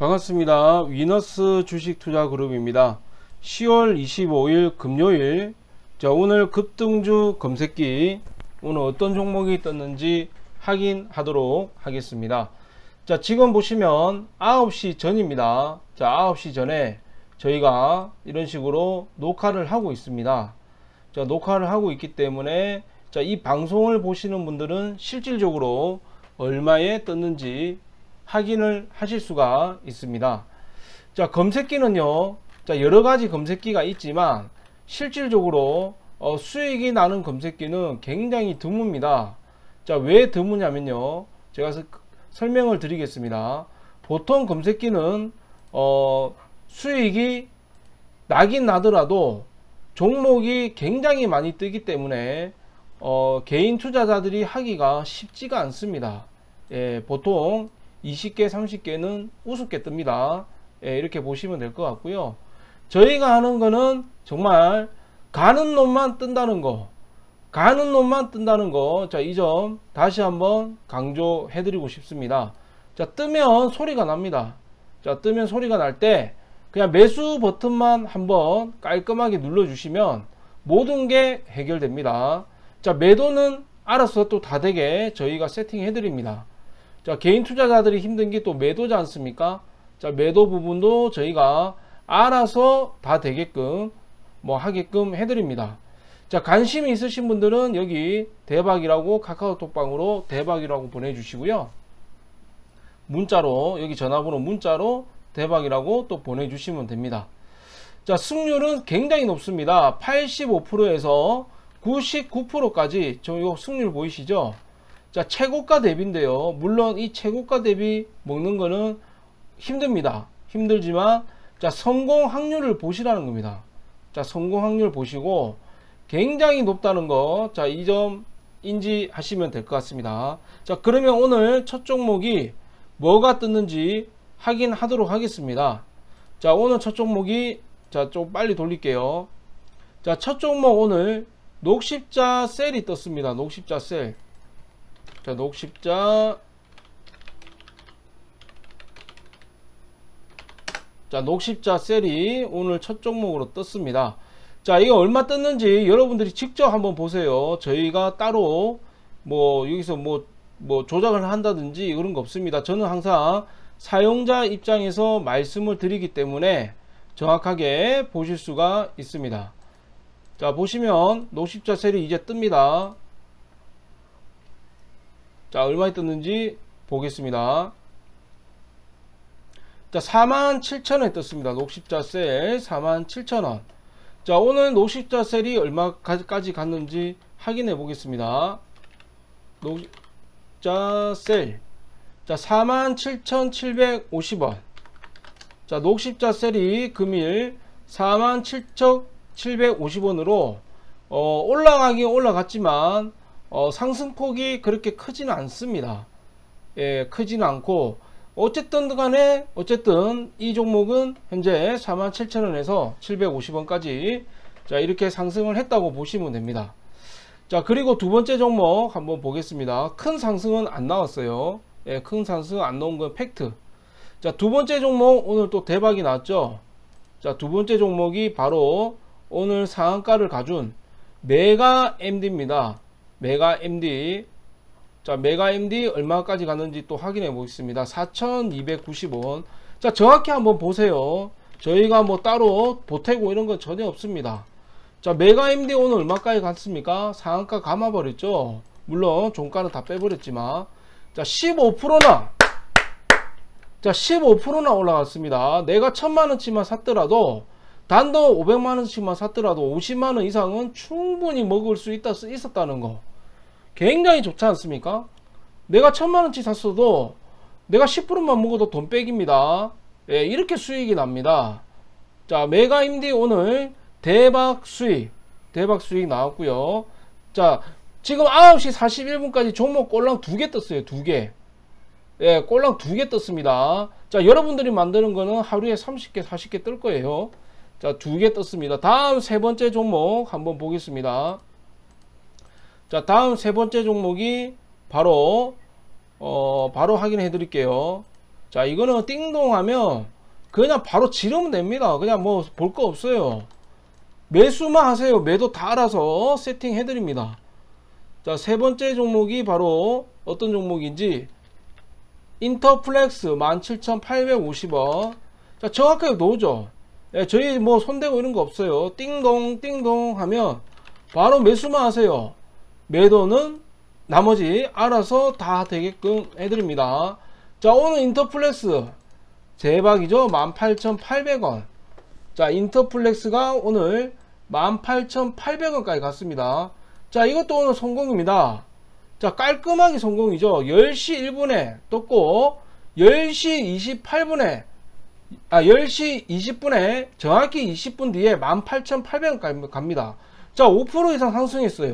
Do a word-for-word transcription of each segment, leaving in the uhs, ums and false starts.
반갑습니다. 위너스 주식투자그룹입니다. 시월 이십오일 금요일, 자 오늘 급등주 검색기 오늘 어떤 종목이 떴는지 확인하도록 하겠습니다. 자 지금 보시면 아홉 시 전입니다. 자 아홉 시 전에 저희가 이런 식으로 녹화를 하고 있습니다. 자 녹화를 하고 있기 때문에 자 이 방송을 보시는 분들은 실질적으로 얼마에 떴는지 확인을 하실 수가 있습니다. 자 검색기는요, 자 여러가지 검색기가 있지만 실질적으로 어, 수익이 나는 검색기는 굉장히 드뭅니다. 자 왜 드무냐면요, 제가 서, 설명을 드리겠습니다. 보통 검색기는 어, 수익이 나긴 나더라도 종목이 굉장히 많이 뜨기 때문에 어, 개인 투자자들이 하기가 쉽지가 않습니다. 예, 보통 이십 개 삼십 개는 우습게 뜹니다. 예, 이렇게 보시면 될 것 같고요. 저희가 하는 거는 정말 가는 놈만 뜬다는 거, 가는 놈만 뜬다는 거, 자 이 점 다시 한번 강조해 드리고 싶습니다. 자 뜨면 소리가 납니다. 자 뜨면 소리가 날 때 그냥 매수 버튼만 한번 깔끔하게 눌러 주시면 모든 게 해결됩니다. 자 매도는 알아서 또 다 되게 저희가 세팅해 드립니다. 자 개인 투자자들이 힘든 게 또 매도지 않습니까? 자 매도 부분도 저희가 알아서 다 되게끔 뭐 하게끔 해드립니다. 자 관심이 있으신 분들은 여기 대박이라고 카카오톡방으로 대박이라고 보내주시고요. 문자로 여기 전화번호 문자로 대박이라고 또 보내주시면 됩니다. 자 승률은 굉장히 높습니다. 팔십오 퍼센트에서 구십구 퍼센트까지 저 이거 승률 보이시죠? 자 최고가 대비인데요, 물론 이 최고가 대비 먹는 거는 힘듭니다. 힘들지만 자 성공 확률을 보시라는 겁니다. 자 성공 확률 보시고 굉장히 높다는 거, 자 이 점 인지하시면 될 것 같습니다. 자 그러면 오늘 첫 종목이 뭐가 떴는지 확인하도록 하겠습니다. 자 오늘 첫 종목이, 자 좀 빨리 돌릴게요. 자 첫 종목 오늘 녹십자 셀이 떴습니다. 녹십자 셀. 자 녹십자, 자 녹십자 셀이 오늘 첫 종목으로 떴습니다. 자 이거 얼마 떴는지 여러분들이 직접 한번 보세요. 저희가 따로 뭐 여기서 뭐, 뭐 조작을 한다든지 그런 거 없습니다. 저는 항상 사용자 입장에서 말씀을 드리기 때문에 정확하게 보실 수가 있습니다. 자 보시면 녹십자 셀이 이제 뜹니다. 자 얼마에 떴는지 보겠습니다. 자 사만 칠천 원에 떴습니다. 녹십자 셀 사만 칠천 원. 자 오늘 녹십자 셀이 얼마까지 갔는지 확인해 보겠습니다. 녹십자 셀, 자 사만 칠천칠백오십 원. 자 녹십자 셀이 금일 사만 칠천칠백오십 원으로 어, 올라가긴 올라갔지만 어, 상승폭이 그렇게 크지는 않습니다. 예, 크지는 않고 어쨌든 간에 어쨌든 이 종목은 현재 사만 칠천 원에서 칠백오십 원까지 자 이렇게 상승을 했다고 보시면 됩니다. 자 그리고 두 번째 종목 한번 보겠습니다. 큰 상승은 안 나왔어요. 예, 큰 상승 안 나온 건 팩트. 자 두 번째 종목 오늘 또 대박이 났죠. 자 두 번째 종목이 바로 오늘 상한가를 가준 메가 엠디입니다. 메가 엠디. 자 메가 엠디 얼마까지 갔는지 또 확인해 보겠습니다. 사천이백구십 원. 자 정확히 한번 보세요. 저희가 뭐 따로 보태고 이런 건 전혀 없습니다. 자 메가 엠디 오늘 얼마까지 갔습니까? 상한가 감아 버렸죠. 물론 종가는 다 빼버렸지만 자 십오 퍼센트나 자 십오 퍼센트나 올라갔습니다. 내가 천만원치만 샀더라도 단돈 오백만원치만 샀더라도 오십만원 이상은 충분히 먹을 수 있다, 있었다는 거 굉장히 좋지 않습니까? 내가 천만원치 샀어도 내가 십 퍼센트만 먹어도 돈 빼기입니다. 예, 이렇게 수익이 납니다. 자 메가 엠디 오늘 대박 수익, 대박 수익 나왔고요. 자 지금 아홉 시 사십일 분까지 종목 꼴랑 두 개 떴어요. 두 개. 예, 꼴랑 두 개 떴습니다. 자 여러분들이 만드는 거는 하루에 삼십 개 사십 개 뜰 거예요. 자 두 개 떴습니다. 다음 세 번째 종목 한번 보겠습니다. 자 다음 세 번째 종목이 바로 어 바로 확인해 드릴게요. 자, 이거는 띵동 하면 그냥 바로 지르면 됩니다. 그냥 뭐 볼 거 없어요. 매수만 하세요. 매도 다 알아서 세팅 해드립니다. 자, 세 번째 종목이 바로 어떤 종목인지 인터플렉스 만 칠천팔백오십 원. 자, 정확하게 놓죠. 예, 저희 뭐 손대고 이런 거 없어요. 띵동 띵동 하면 바로 매수만 하세요. 매도는 나머지 알아서 다 되게끔 해드립니다. 자, 오늘 인터플렉스 대박이죠. 만 팔천팔백 원. 자, 인터플렉스가 오늘 만 팔천팔백 원까지 갔습니다. 자, 이것도 오늘 성공입니다. 자, 깔끔하게 성공이죠. 열 시 일 분에 떴고 열 시 이십팔 분에 아 열 시 이십 분에 정확히 이십 분 뒤에 만 팔천팔백 원까지 갑니다. 자, 오 퍼센트 이상 상승했어요.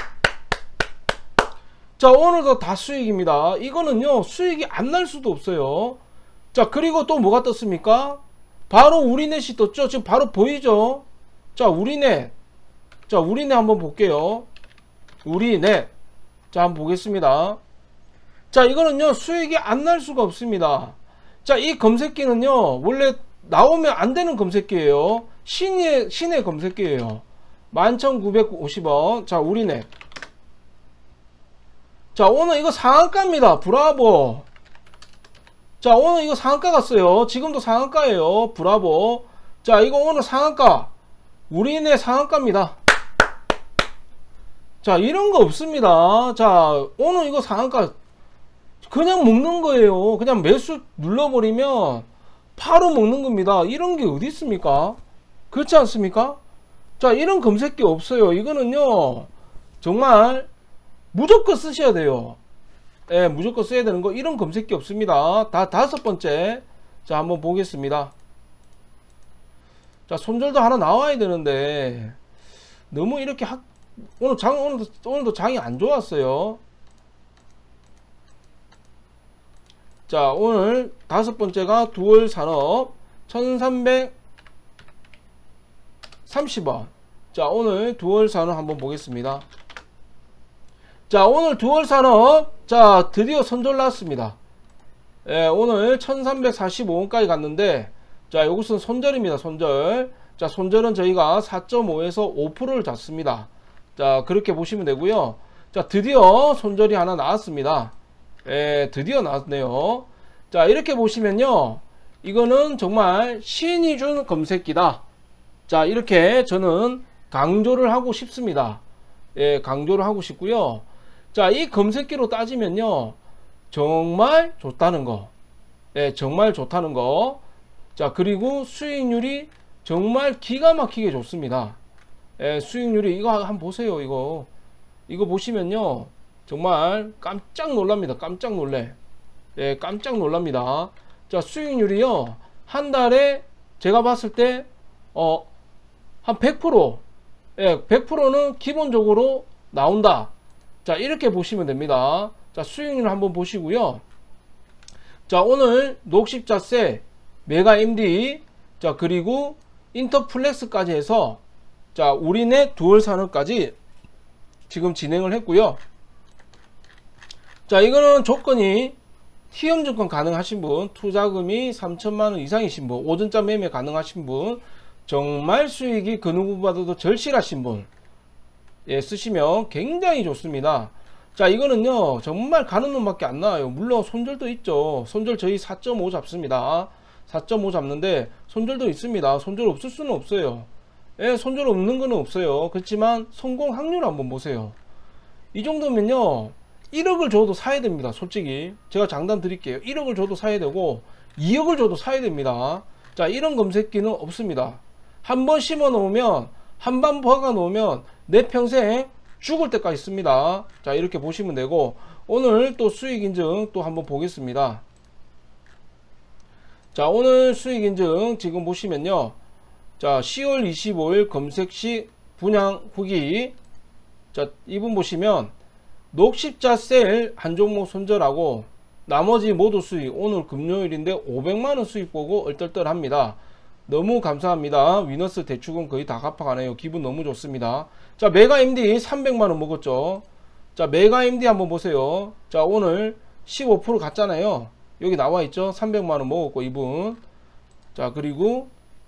자, 오늘도 다 수익입니다. 이거는요 수익이 안 날 수도 없어요. 자, 그리고 또 뭐가 떴습니까? 바로 우리넷이 떴죠. 지금 바로 보이죠. 자, 우리넷. 자, 우리넷 한번 볼게요. 우리넷. 자, 한번 보겠습니다. 자, 이거는요 수익이 안 날 수가 없습니다. 자, 이 검색기는요 원래 나오면 안 되는 검색기예요. 신의 신의 검색기예요. 만 천구백오십 원. 자, 우리넷. 자, 오늘 이거 상한가입니다. 브라보. 자, 오늘 이거 상한가 갔어요. 지금도 상한가예요. 브라보. 자, 이거 오늘 상한가. 우리네 상한가입니다. 자, 이런 거 없습니다. 자, 오늘 이거 상한가 그냥 먹는 거예요. 그냥 매수 눌러버리면 바로 먹는 겁니다. 이런 게 어디 있습니까? 그렇지 않습니까? 자, 이런 검색기 없어요. 이거는요 정말 무조건 쓰셔야 돼요. 예, 무조건 써야 되는 거. 이런 검색기 없습니다. 다 다섯 번째. 자, 한번 보겠습니다. 자, 손절도 하나 나와야 되는데 너무 이렇게 학 오늘 장 오늘도, 오늘도 장이 안 좋았어요. 자, 오늘 다섯 번째가 두월 산업 천삼백삼십 원. 자, 오늘 두월 산업 한번 보겠습니다. 자, 오늘 두월 산업 자 드디어 선절 났습니다. 예, 오늘 천삼백사십오 원까지 갔는데 자, 이것은 손절입니다. 손절. 자, 손절은 저희가 사 점 오에서 오 퍼센트를 잡습니다. 자, 그렇게 보시면 되고요. 자, 드디어 손절이 하나 나왔습니다. 예, 드디어 나왔네요. 자, 이렇게 보시면요 이거는 정말 신이 준 검색기다. 자, 이렇게 저는 강조를 하고 싶습니다. 예, 강조를 하고 싶고요. 자, 이 검색기로 따지면요 정말 좋다는 거. 예, 정말 좋다는 거. 자, 그리고 수익률이 정말 기가 막히게 좋습니다. 예, 수익률이 이거 한번 보세요. 이거 이거 보시면요 정말 깜짝 놀랍니다. 깜짝 놀래. 예, 깜짝 놀랍니다. 자, 수익률이요 한 달에 제가 봤을 때 어 한 백 퍼센트 예, 백 퍼센트는 기본적으로 나온다. 자, 이렇게 보시면 됩니다. 자, 수익률 한번 보시고요. 자, 오늘 녹십자세, 메가엠디, 자, 그리고 인터플렉스까지 해서 자, 우리네 두월 산업까지 지금 진행을 했고요. 자, 이거는 조건이 티엠증권 가능하신 분, 투자금이 삼천만 원 이상이신 분, 오전자 매매 가능하신 분, 정말 수익이 그 누구보다도 절실하신 분, 예, 쓰시면 굉장히 좋습니다. 자, 이거는요 정말 가는 놈밖에 안 나와요. 물론 손절도 있죠. 손절 저희 사 점 오 잡습니다. 사 점 오 잡는데 손절도 있습니다. 손절 없을 수는 없어요. 예, 손절 없는 거는 없어요. 그렇지만 성공 확률 한번 보세요. 이 정도면요 일억을 줘도 사야 됩니다. 솔직히 제가 장담 드릴게요. 일억을 줘도 사야 되고 이억을 줘도 사야 됩니다. 자, 이런 검색기는 없습니다. 한번 심어 놓으면 한번 박아 놓으면 내 평생 죽을 때까지 씁니다. 자, 이렇게 보시면 되고 오늘 또 수익 인증 또 한번 보겠습니다. 자, 오늘 수익 인증 지금 보시면요 자, 시월 이십오일 검색시 분양 후기. 자, 이분 보시면 녹십자 셀 한 종목 손절하고 나머지 모두 수익. 오늘 금요일인데 오백만 원 수익 보고 얼떨떨합니다. 너무 감사합니다. 위너스 대출금 거의 다 갚아가네요. 기분 너무 좋습니다. 자, 메가엠디 삼백만 원 먹었죠. 자, 메가엠디 한번 보세요. 자, 오늘 십오 퍼센트 갔잖아요. 여기 나와 있죠. 삼백만 원 먹었고 이분. 자, 그리고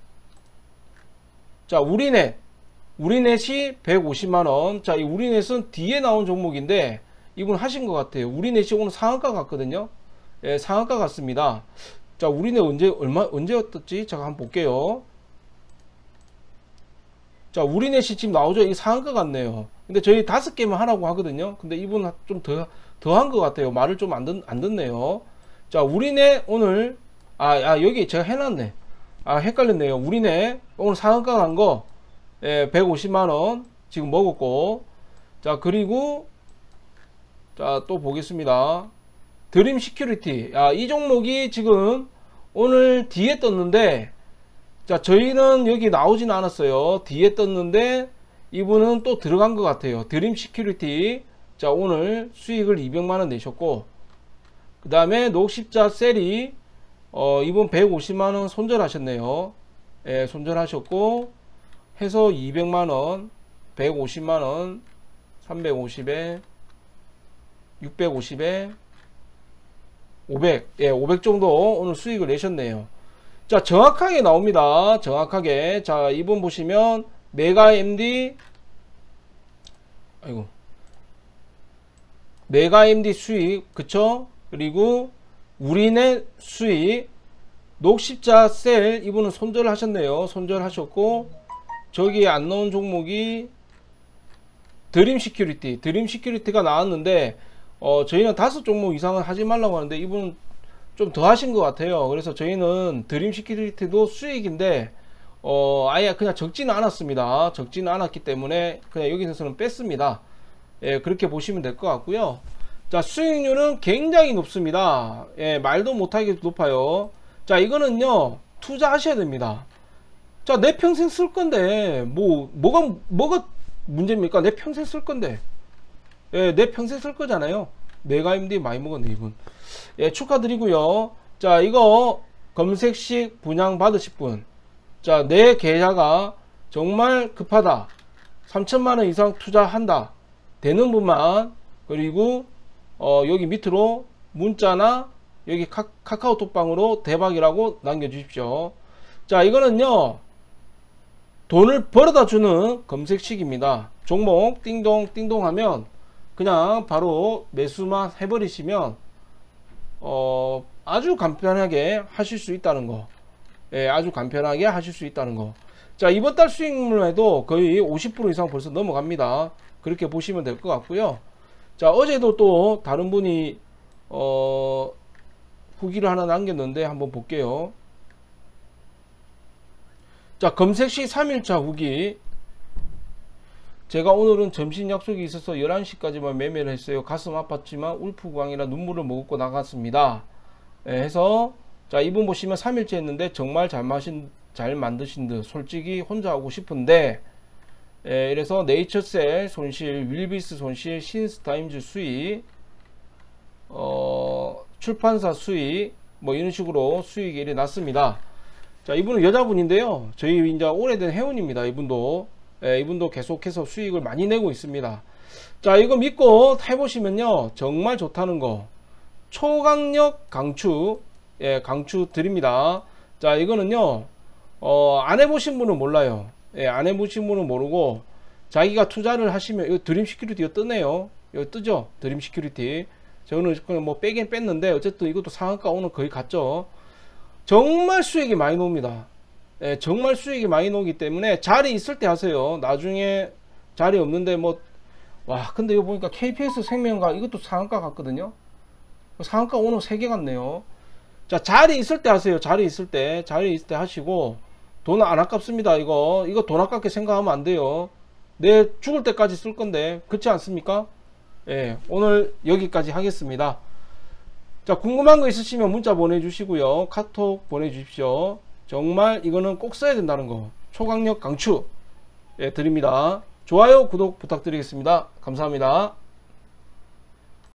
자, 우리넷. 우리넷이 백오십만 원. 자, 이 우리넷은 뒤에 나온 종목인데 이분 하신 것 같아요. 우리넷이 오늘 상한가 갔거든요. 예, 상한가 갔습니다. 자, 우리넷 언제 얼마 언제였었지? 제가 한번 볼게요. 자, 우리넷이 지금 나오죠. 이 상한가 같네요. 근데 저희 다섯 개만 하라고 하거든요. 근데 이분 좀 더 더 한 것 같아요. 말을 좀 안 듣, 안 듣네요. 자, 우리넷 오늘 아, 아 여기 제가 해놨네. 아, 헷갈렸네요. 우리넷 오늘 상한가 간 거 예, 백오십만 원 지금 먹었고. 자, 그리고 자, 또 보겠습니다. 드림 시큐리티. 아, 이 종목이 지금 오늘 뒤에 떴는데, 자, 저희는 여기 나오진 않았어요. 뒤에 떴는데 이분은 또 들어간 것 같아요. 드림 시큐리티. 자, 오늘 수익을 이백만 원 내셨고, 그 다음에 녹십자 셀이 어, 이분 백오십만 원 손절하셨네요. 예, 손절하셨고 해서 이백만 원, 백오십만 원, 삼백오십에 육백오십에 오백, 예, 오백 정도 오늘 수익을 내셨네요. 자, 정확하게 나옵니다. 정확하게. 자, 이분 보시면 메가 엠디, 아이고, 메가 엠디 수익, 그쵸? 그리고 우리넷 수익, 녹십자 셀 이분은 손절 하셨네요. 손절 하셨고, 저기 안 나온 종목이 드림 시큐리티, 드림 시큐리티가 나왔는데 어, 저희는 다섯 종목 이상은 하지 말라고 하는데 이분은 좀 더 하신 것 같아요. 그래서 저희는 드림 시큐리티도 수익인데 어, 아예 그냥 적지는 않았습니다. 적지는 않았기 때문에 그냥 여기서는 뺐습니다. 예, 그렇게 보시면 될 것 같고요. 자, 수익률은 굉장히 높습니다. 예, 말도 못하게 높아요. 자, 이거는요 투자하셔야 됩니다. 자, 내 평생 쓸 건데 뭐 뭐가 뭐가 문제입니까? 내 평생 쓸 건데. 예, 내 평생 쓸 거잖아요. 메가엠디 많이 먹었네 이분. 예, 축하드리고요. 자, 이거 검색식 분양 받으실 분, 자, 내 계좌가 정말 급하다, 삼천만 원 이상 투자한다 되는 분만, 그리고 어, 여기 밑으로 문자나 여기 카, 카카오톡방으로 대박이라고 남겨주십시오. 자, 이거는요 돈을 벌어다 주는 검색식입니다. 종목 띵동 띵동 하면 그냥 바로 매수만 해버리시면 어, 아주 간편하게 하실 수 있다는 거. 예, 아주 간편하게 하실 수 있다는 거. 자, 이번 달 수익률만 해도 거의 오십 퍼센트 이상 벌써 넘어갑니다. 그렇게 보시면 될 것 같고요. 자, 어제도 또 다른 분이 어, 후기를 하나 남겼는데 한번 볼게요. 자, 검색시 삼 일차 후기. 제가 오늘은 점심 약속이 있어서 열한 시까지만 매매를 했어요. 가슴 아팠지만 울프광이라 눈물을 머금고 나갔습니다. 예, 해서 자, 이분 보시면 삼 일째 했는데 정말 잘 마신 잘 만드신 듯 솔직히 혼자 하고 싶은데, 예, 이래서 네이처셀 손실, 윌비스 손실, 신스타임즈 수익, 어, 출판사 수익, 뭐 이런 식으로 수익이 이래 났습니다. 자, 이분은 여자분인데요. 저희 이제 오래된 회원입니다. 이분도. 예, 이분도 계속해서 수익을 많이 내고 있습니다. 자, 이거 믿고 해보시면요 정말 좋다는 거. 초강력 강추, 예, 강추 드립니다. 자, 이거는요 어, 안 해보신 분은 몰라요. 예, 안 해보신 분은 모르고 자기가 투자를 하시면, 이거 드림 시큐리티가 뜨네요. 여기 뜨죠, 드림 시큐리티. 저는 그냥 뭐 빼긴 뺐는데 어쨌든 이것도 상한가 오늘 거의 갔죠. 정말 수익이 많이 나옵니다. 예, 정말 수익이 많이 나오기 때문에 자리 있을 때 하세요. 나중에 자리 없는데 뭐, 와, 근데 이거 보니까 케이피에스 생명과 이것도 상한가 같거든요. 상한가 오늘 세 개 같네요. 자, 자리 있을 때 하세요. 자리 있을 때, 자리 있을 때 하시고, 돈 안 아깝습니다. 이거 이거 돈 아깝게 생각하면 안 돼요. 내 죽을 때까지 쓸 건데, 그렇지 않습니까? 예, 오늘 여기까지 하겠습니다. 자, 궁금한 거 있으시면 문자 보내주시고요, 카톡 보내주십시오. 정말 이거는 꼭 써야 된다는 거, 초강력 강추, 예, 드립니다. 좋아요, 구독 부탁드리겠습니다. 감사합니다.